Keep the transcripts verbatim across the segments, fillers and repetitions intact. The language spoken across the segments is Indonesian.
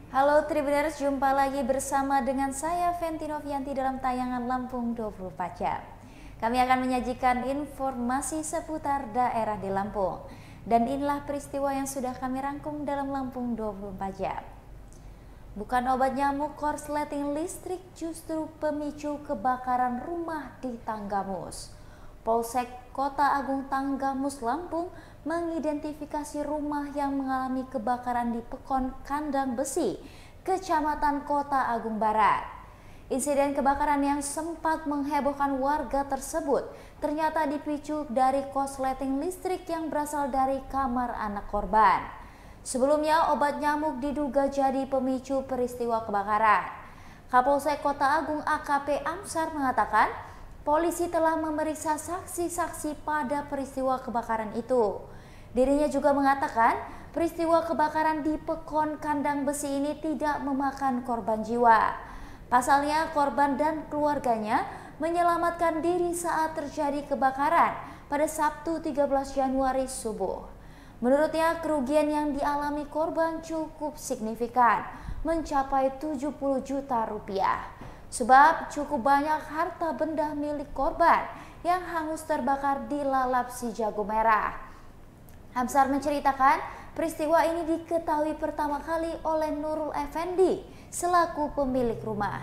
Halo Tribuners, jumpa lagi bersama dengan saya Fenty Novianti dalam tayangan Lampung dua puluh empat jam. Kami akan menyajikan informasi seputar daerah di Lampung. Dan inilah peristiwa yang sudah kami rangkum dalam Lampung dua puluh empat jam. Bukan obat nyamuk, korsleting listrik justru pemicu kebakaran rumah di Tanggamus. Polsek Kota Agung Tanggamus Lampung mengidentifikasi rumah yang mengalami kebakaran di Pekon Kandang Besi, Kecamatan Kota Agung Barat. Insiden kebakaran yang sempat menghebohkan warga tersebut ternyata dipicu dari korsleting listrik yang berasal dari kamar anak korban. Sebelumnya, obat nyamuk diduga jadi pemicu peristiwa kebakaran. Kapolsek Kota Agung A K P Amsar mengatakan, polisi telah memeriksa saksi-saksi pada peristiwa kebakaran itu. Dirinya juga mengatakan, peristiwa kebakaran di Pekon Kandang Besi ini tidak memakan korban jiwa. Pasalnya, korban dan keluarganya menyelamatkan diri saat terjadi kebakaran pada Sabtu tiga belas Januari subuh. Menurutnya, kerugian yang dialami korban cukup signifikan, mencapai tujuh puluh juta rupiah. Sebab cukup banyak harta benda milik korban yang hangus terbakar dilalap si jago merah. Amsar menceritakan, peristiwa ini diketahui pertama kali oleh Nurul Effendi selaku pemilik rumah.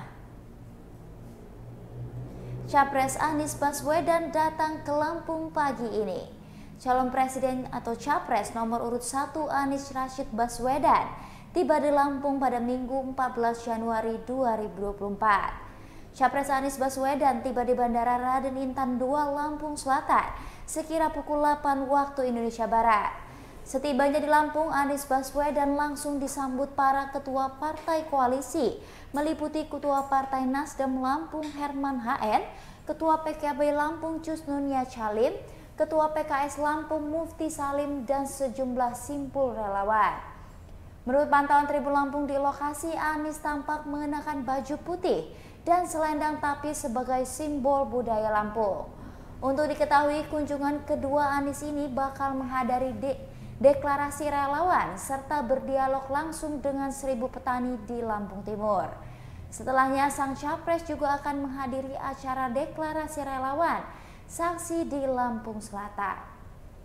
Capres Anies Baswedan datang ke Lampung pagi ini. Calon presiden atau capres nomor urut satu Anies Rashid Baswedan tiba di Lampung pada Minggu empat belas Januari dua ribu dua puluh empat. Capres Anies Baswedan tiba di Bandara Raden Intan dua Lampung Selatan sekira pukul delapan waktu Indonesia Barat. Setibanya di Lampung, Anies Baswedan langsung disambut para ketua partai koalisi, meliputi Ketua Partai Nasdem Lampung Herman H N, Ketua P K B Lampung Cusnunia Calim, Ketua P K S Lampung Mufti Salim, dan sejumlah simpul relawan. Menurut pantauan Tribun Lampung di lokasi, Anies tampak mengenakan baju putih dan selendang tapi sebagai simbol budaya Lampung. Untuk diketahui, kunjungan kedua Anies ini bakal menghadiri de deklarasi relawan serta berdialog langsung dengan seribu petani di Lampung Timur. Setelahnya, sang capres juga akan menghadiri acara deklarasi relawan saksi di Lampung Selatan.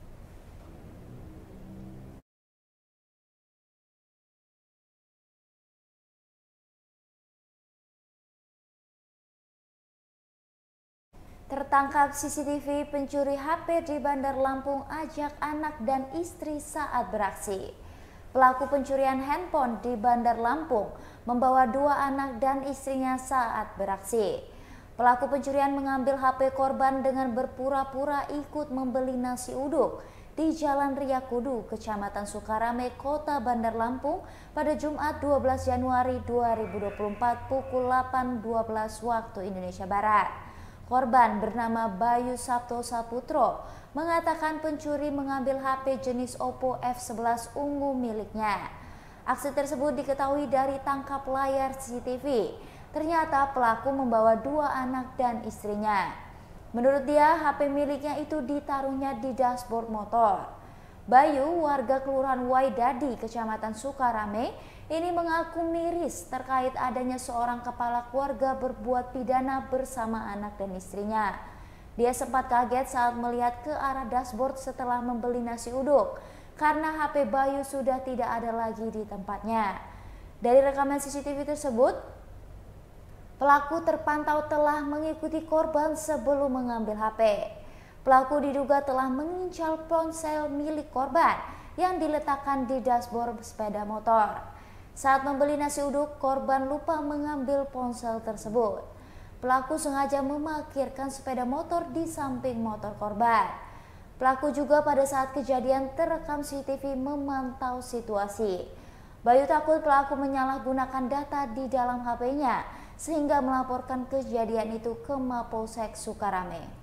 Tertangkap C C T V pencuri H P di Bandar Lampung ajak anak dan istri saat beraksi. Pelaku pencurian handphone di Bandar Lampung membawa dua anak dan istrinya saat beraksi. Pelaku pencurian mengambil H P korban dengan berpura-pura ikut membeli nasi uduk di Jalan Ria Kudu, Kecamatan Sukarame, Kota Bandar Lampung pada Jumat dua belas Januari dua ribu dua puluh empat pukul delapan dua belas waktu Indonesia Barat. Korban bernama Bayu Sabto Saputro mengatakan pencuri mengambil H P jenis Oppo F sebelas ungu miliknya. Aksi tersebut diketahui dari tangkap layar C C T V. Ternyata pelaku membawa dua anak dan istrinya. Menurut dia, H P miliknya itu ditaruhnya di dashboard motor. Bayu, warga Kelurahan Waidadi, Kecamatan Sukarame, ini mengaku miris terkait adanya seorang kepala keluarga berbuat pidana bersama anak dan istrinya. Dia sempat kaget saat melihat ke arah dashboard setelah membeli nasi uduk, karena H P Bayu sudah tidak ada lagi di tempatnya. Dari rekaman C C T V tersebut, pelaku terpantau telah mengikuti korban sebelum mengambil H P. Pelaku diduga telah mengincar ponsel milik korban yang diletakkan di dashboard sepeda motor. Saat membeli nasi uduk, korban lupa mengambil ponsel tersebut. Pelaku sengaja memarkirkan sepeda motor di samping motor korban. Pelaku juga pada saat kejadian terekam C C T V memantau situasi. Bayu takut pelaku menyalahgunakan data di dalam H P-nya sehingga melaporkan kejadian itu ke Mapolsek Sukarame.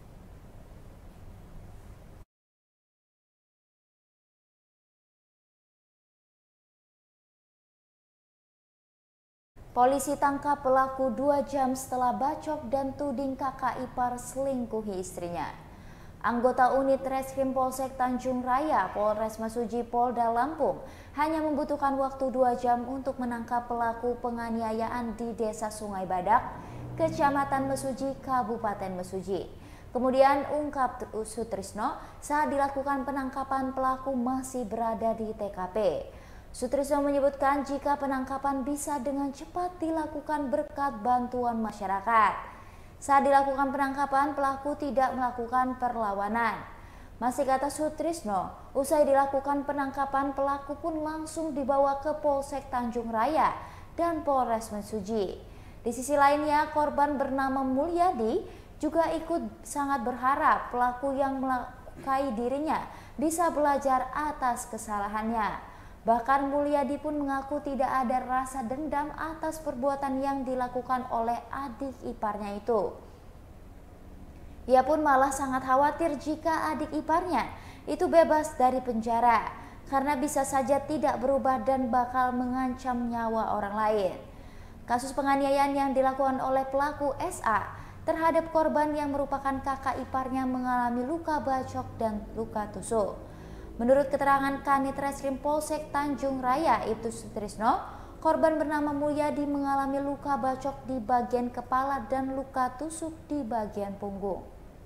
Polisi tangkap pelaku dua jam setelah bacok dan tuding kakak ipar selingkuhi istrinya. Anggota unit Reskrim Polsek Tanjung Raya, Polres Mesuji, Polda Lampung hanya membutuhkan waktu dua jam untuk menangkap pelaku penganiayaan di Desa Sungai Badak, Kecamatan Mesuji, Kabupaten Mesuji. Kemudian ungkap Sutrisno, saat dilakukan penangkapan pelaku masih berada di T K P. Sutrisno menyebutkan jika penangkapan bisa dengan cepat dilakukan berkat bantuan masyarakat. Saat dilakukan penangkapan, pelaku tidak melakukan perlawanan. Masih kata Sutrisno, usai dilakukan penangkapan, pelaku pun langsung dibawa ke Polsek Tanjung Raya dan Polres Mesuji. Di sisi lainnya, korban bernama Mulyadi juga ikut sangat berharap pelaku yang melukai dirinya bisa belajar atas kesalahannya. Bahkan Mulyadi pun mengaku tidak ada rasa dendam atas perbuatan yang dilakukan oleh adik iparnya itu. Ia pun malah sangat khawatir jika adik iparnya itu bebas dari penjara karena bisa saja tidak berubah dan bakal mengancam nyawa orang lain. Kasus penganiayaan yang dilakukan oleh pelaku S A terhadap korban yang merupakan kakak iparnya mengalami luka bacok dan luka tusuk. Menurut keterangan Kanit Reskrim Polsek Tanjung Raya, Ibtu Sutrisno, korban bernama Mulyadi mengalami luka bacok di bagian kepala dan luka tusuk di bagian punggung.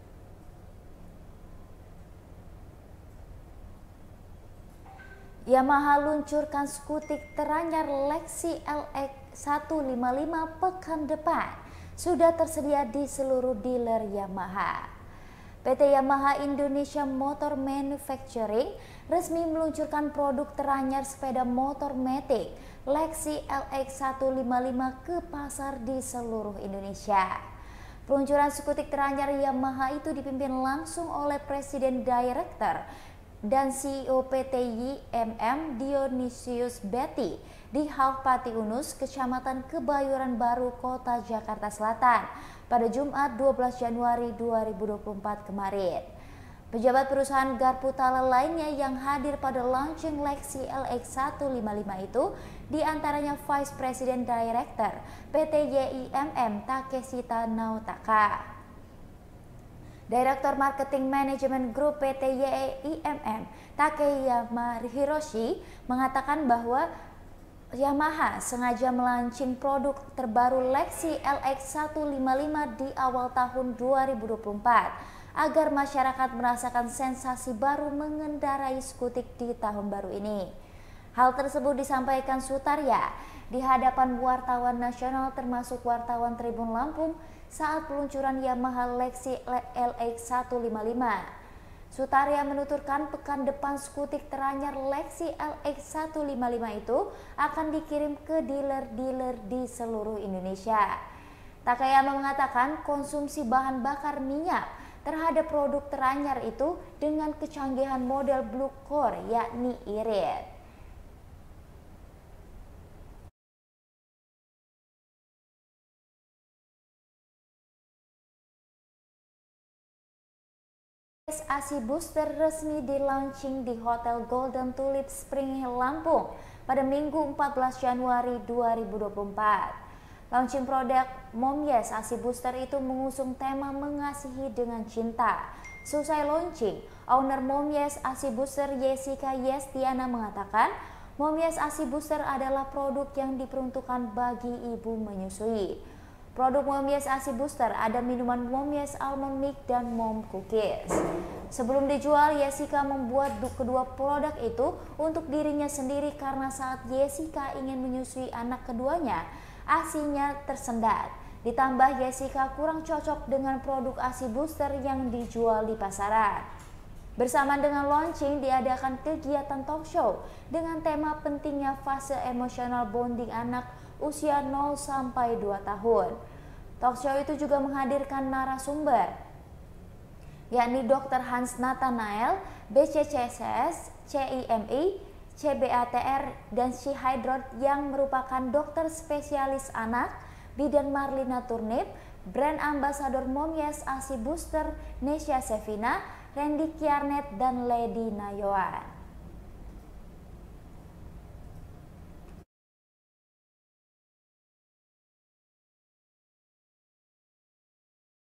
Yamaha luncurkan skutik teranyar Lexi L X seratus lima puluh lima pekan depan. Sudah tersedia di seluruh dealer Yamaha. P T Yamaha Indonesia Motor Manufacturing resmi meluncurkan produk teranyar sepeda motor matic Lexi L X seratus lima puluh lima ke pasar di seluruh Indonesia. Peluncuran skutik teranyar Yamaha itu dipimpin langsung oleh Presiden Director dan C E O P T Y M M Dionysius Betty di Halfpati Unus, Kecamatan Kebayoran Baru, Kota Jakarta Selatan pada Jumat dua belas Januari dua ribu dua puluh empat kemarin. Pejabat perusahaan garpu tala lainnya yang hadir pada launching Lexi L X seratus lima puluh lima itu diantaranya Vice President Director P T Y I M M Takeshita Naotaka, Direktur Marketing Management Group P T Y I M M Takeyama Hiroshi mengatakan bahwa Yamaha sengaja melaunching produk terbaru Lexi L X seratus lima puluh lima di awal tahun dua ribu dua puluh empat agar masyarakat merasakan sensasi baru mengendarai skutik di tahun baru ini. Hal tersebut disampaikan Sutarya di hadapan wartawan nasional termasuk wartawan Tribun Lampung saat peluncuran Yamaha Lexi L X seratus lima puluh lima. Sutarya menuturkan pekan depan skutik teranyar Lexi L X seratus lima puluh lima itu akan dikirim ke dealer-dealer di seluruh Indonesia. Takayama mengatakan konsumsi bahan bakar minyak terhadap produk teranyar itu dengan kecanggihan model Blue Core yakni irit. A C Booster resmi di-launching di Hotel Golden Tulip Spring Hill Lampung pada Minggu empat belas Januari dua ribu dua puluh empat. Launching produk Mom Yes A C Booster itu mengusung tema mengasihi dengan cinta. Selesai launching, owner Mom Yes A C Booster Jessica Yestiana mengatakan, Mom Yes A C Booster adalah produk yang diperuntukkan bagi ibu menyusui. Produk Mom Yes A C Booster ada minuman Mom Yes Almond Milk dan Mom Cookies. Sebelum dijual, Jessica membuat kedua produk itu untuk dirinya sendiri karena saat Jessica ingin menyusui anak keduanya, ASInya tersendat. Ditambah Jessica kurang cocok dengan produk A C Booster yang dijual di pasaran. Bersamaan dengan launching diadakan kegiatan talk show dengan tema pentingnya fase emosional bonding anak usia nol sampai dua tahun. Talk show itu juga menghadirkan narasumber yakni Dokter Hans Nathanael, B C C S S, C I M I, C B A T R, dan Syhydrot yang merupakan dokter spesialis anak, bidan Marlina Turnip, brand ambasador Mom Yes A C Booster, Nesya Sevina, Randy Kiarnet, dan Lady Nayoan.